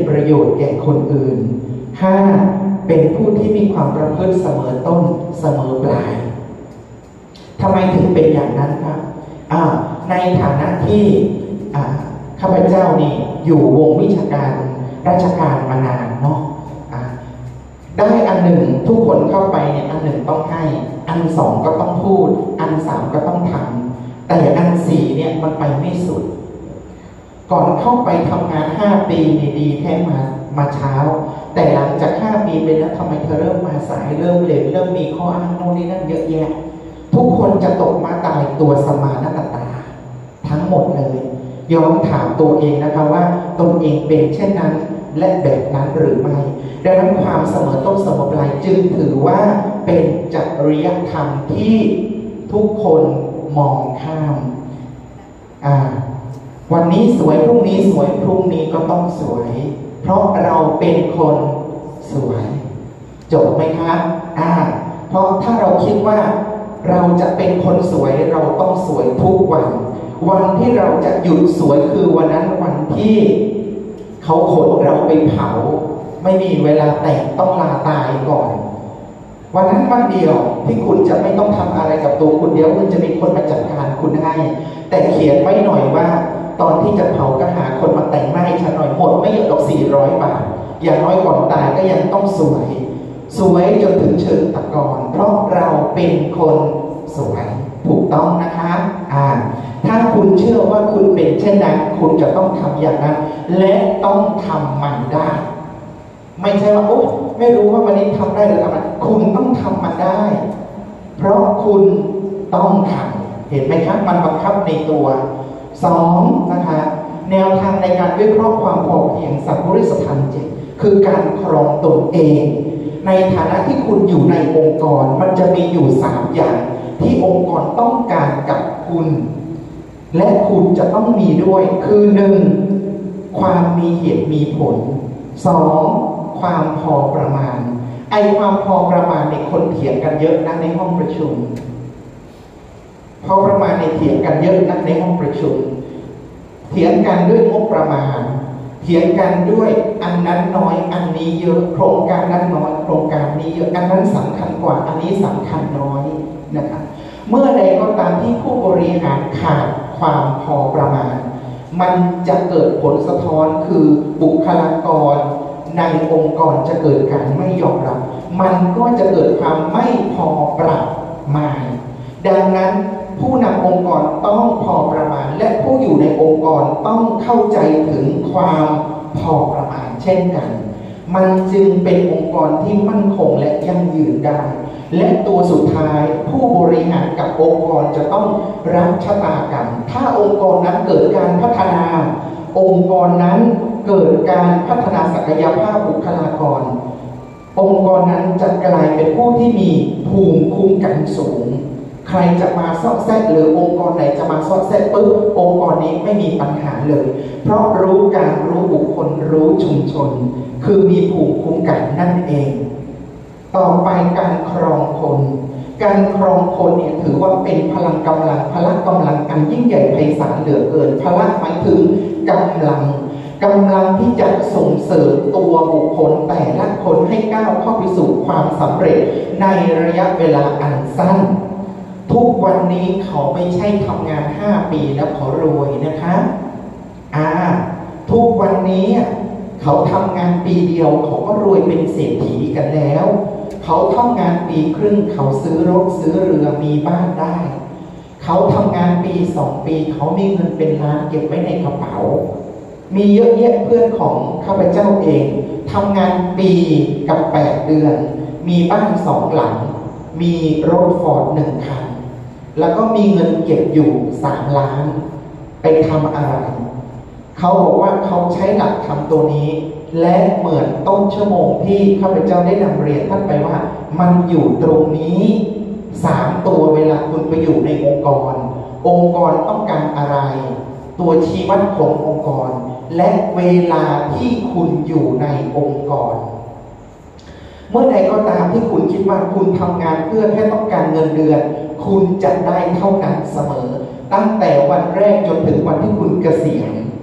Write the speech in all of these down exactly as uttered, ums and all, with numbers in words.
ประโยชน์แก่คนอื่น ห้า เป็นผู้ที่มีความประพฤติเสมอต้นเสมอปลายทำไมถึงเป็นอย่างนั้นครับในฐานะที่ข้าพเจ้านี่อยู่วงวิชาการราชการมานานเนาะได้อันหนึ่งทุกคนเข้าไปเนี่ยอันหนึ่งต้องให้อันสองก็ต้องพูดอันสามก็ต้องทำแต่อันสี่เนี่ยมันไปไม่สุดก่อนเข้าไปทำงานห้าปีนี่ดีแค่มามาเช้าแต่หลังจากห้าปีไปแล้วทำไมเธอเริ่มมาสายเริ่มเลทเริ่มมีข้ออ้างโน่นนี่นั่นเยอะแยะทุกคนจะตกมาตายตัวสมานตตาทั้งหมดเลยย้อนถามตัวเองนะคะว่าตนเองเป็นเช่นนั้นและแบบนั้นหรือไม่ดังนั้นความเสมอต้นเสมอปลายจึงถือว่าเป็นจริยธรรมที่ทุกคนมองข้ามอ่าวันนี้สวยพรุ่งนี้สวยพรุ่งนี้ก็ต้องสวยเพราะเราเป็นคนสวยจบไหมครับอ่าเพราะถ้าเราคิดว่าเราจะเป็นคนสวยเราต้องสวยทุกวันวันที่เราจะหยุดสวยคือวันนั้นวันที่เขาขนเราไปเผาไม่มีเวลาแต่งต้องลาตายก่อนวันนั้นวันเดียวที่คุณจะไม่ต้องทำอะไรกับตัวคุณเดียวคุณจะมีคนมาจัดการคุณให้แต่เขียนไว้หน่อยว่าตอนที่จะเผาก็หาคนมาแต่งหน้าให้ฉันหน่อยหมดไม่เยอะหรอกสี่ร้อยบาทอย่างน้อยก่อนตายก็ยังต้องสวยสวยจนถึงเชิงตะกอนเพราะเราเป็นคนสวยถูกต้องนะคะอ่าถ้าคุณเชื่อว่าคุณเป็นเช่นนั้นคุณจะต้องทำอย่างนั้นและต้องทำมันได้ไม่ใช่ว่าโอ้ไม่รู้ว่าวันนี้ทำได้หรือทำไม่คุณต้องทำมันได้เพราะคุณต้องทำเห็นไหมครับมันบังคับในตัวสองนะคะแนวทางในการวิเคราะห์ความพอเพียงสัพพุริสธรรมเจ็ดคือการครองตนเองในฐานะที่คุณอยู่ในองค์กรมันจะมีอยู่สามอย่างที่องค์กรต้องการกับคุณและคุณจะต้องมีด้วยคือหนึ่งความมีเหตุมีผลสองความพอประมาณไอ้ความพอประมาณในคนเถียงกันเยอะนะในห้องประชุมพอประมาณในเถียงกันเยอะนะในห้องประชุมเถียงกันด้วยงบประมาณเถียงกันด้วยอันนั้นน้อยอันนี้เยอะโครงการนั้นน้อยโครงการนี้เยอะอันนั้นสำคัญกว่าอันนี้สำคัญน้อยนะครับเมื่อใดก็ตามที่ผู้บริหารขาดความพอประมาณมันจะเกิดผลสะท้อนคือบุคลากรในองค์กรจะเกิดการไม่ยอมรับมันก็จะเกิดความไม่พอประมาณดังนั้นผู้นำองค์กรต้องพอประมาณและผู้อยู่ในองค์กรต้องเข้าใจถึงความพอประมาณเช่นกันมันจึงเป็นองค์กรที่มั่นคงและยั่งยืนได้และตัวสุดท้ายผู้บริหารกับองค์กรจะต้องรับชะตากรรมถ้าองค์กรนั้นเกิดการพัฒนาองค์กรนั้นเกิดการพัฒนาศักยภาพบุคลากรองค์กรนั้นจะกลายเป็นผู้ที่มีภูมิคุ้มกันสูงใครจะมาซอกแซกหรือองค์กรไหนจะมาซอกแซกปุ๊บองค์กรนี้ไม่มีปัญหาเลยเพราะรู้การรู้บุคคลรู้ชุมชนคือมีภูมิคุ้มกันนั่นเองต่อไปการครองคนการครองคนเนี่ยถือว่าเป็นพลังกำลังพละกำลังอันยิ่งใหญ่ไพศาลเหลือเกินพละหมายถึงกำลังกำลังที่จะส่งเสริมตัวบุคคลแต่ละคนให้ก้าวเข้าไปสู่ความสำเร็จในระยะเวลาอันสั้นทุกวันนี้เขาไม่ใช่ทำงานห้าปีแล้วเขารวยนะคะอ่าทุกวันนี้เขาทำงานปีเดียวเขาก็รวยเป็นเศรษฐีกันแล้วเขาทำงานปีครึ่งเขาซื้อรถซื้อเรือมีบ้านได้เขาทำงานปีสองปีเขามีเงินเป็นล้านเก็บไว้ในกระเป๋ามีเยอะแยะเพื่อนของข้าพเจ้าเองทำงานปีกับแปดเดือนมีบ้านสองหลังมีรถฟอร์ดหนึ่งคันแล้วก็มีเงินเก็บอยู่สามล้านไปทำอะไรเขาบอกว่าเขาใช้หลักทำตัวนี้และเหมือนต้นชั่วโมงที่ข้าพเจ้าได้นำเรียนท่านไปว่ามันอยู่ตรงนี้สามตัวเวลาคุณไปอยู่ในองค์กรองค์กรต้องการอะไรตัวชี้วัดขององค์กรและเวลาที่คุณอยู่ในองค์กรเมื่อใดก็ตามที่คุณคิดว่าคุณทำงานเพื่อแค่ต้องการเงินเดือนคุณจะได้เท่านั้นเสมอตั้งแต่วันแรกจนถึงวันที่คุณเกษียณ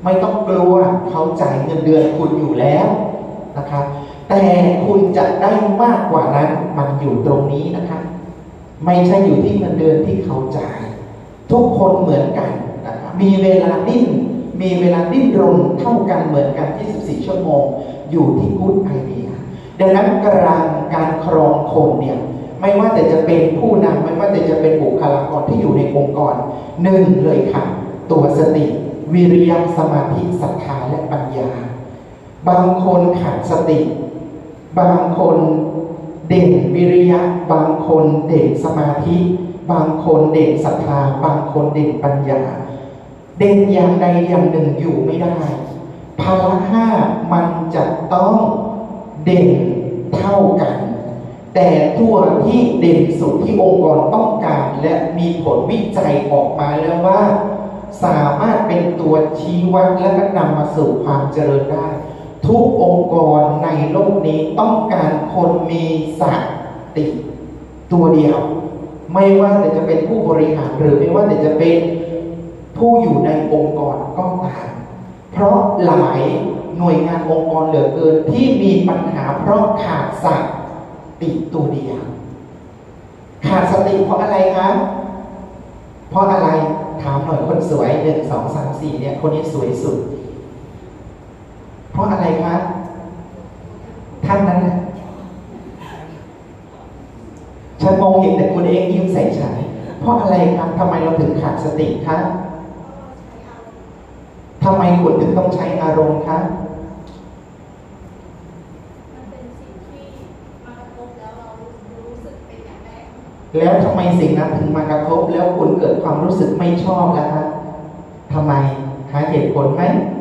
ไม่ต้องกลัวเขาจ่ายเงินเดือนคุณอยู่แล้วนะคะแต่คุณจะได้มากกว่านั้นมันอยู่ตรงนี้นะคะไม่ใช่อยู่ที่เงินเดือนที่เขาจ่ายทุกคนเหมือนกันนะคะมีเวลาดิ้นมีเวลาดิ้นรนเท่ากันเหมือนกันยี่สิบสี่ชั่วโมงอยู่ที่กู๊ดไอเดียดังนั้นกลางการครองคนเนี่ยไม่ว่าแต่จะเป็นผู้นำไม่ว่าแต่จะเป็นบุคลากรที่อยู่ในองค์กรหนึ่งเลยค่ะตัวสติวิริยะสมาธิศรัทธาและปัญญาบางคนขาดสติบางคนเด่นวิริยะบางคนเด่นสมาธิบางคนเด่นศรัทธาบางคนเด่นปัญญาเด่นอย่างใดอย่างหนึ่งอยู่ไม่ได้พละห้ามันจะต้องเด่นเท่ากันแต่ตัวที่เด่นสุดที่องค์กรต้องการและมีผลวิจัยออกมาแล้วว่าสามารถเป็นตัวชี้วัดและก็นำมาสู่ความเจริญได้ทุกองค์กรในโลกนี้ต้องการคนมีสติตัวเดียวไม่ว่าแต่จะเป็นผู้บริหารหรือไม่ว่าแต่จะเป็นผู้อยู่ในองค์กรก็ตามเพราะหลายหน่วยงานองค์กรเหลือเกินที่มีปัญหาเพราะขาดสติตัวเดียวขาดสติเพราะอะไรครับเพราะอะไรถามหน่อยคนสวยหนึ่งสองสามสี่เนี่ยคนนี้สวยสุดเพราะอะไรครับท่านนั้นนะฉันมองเห็นแต่คุณเองยิ้มใส่ฉันเพราะอะไรครับทำไมเราถึงขาดสติครับทำไมคุณถึงต้องใช้อารมณ์ครับแล้วทำไมสิ่งนั้นถึงมากระทบแล้วคุณเกิดความรู้สึกไม่ชอบล่ะครับทำไมหาเหตุผลไหม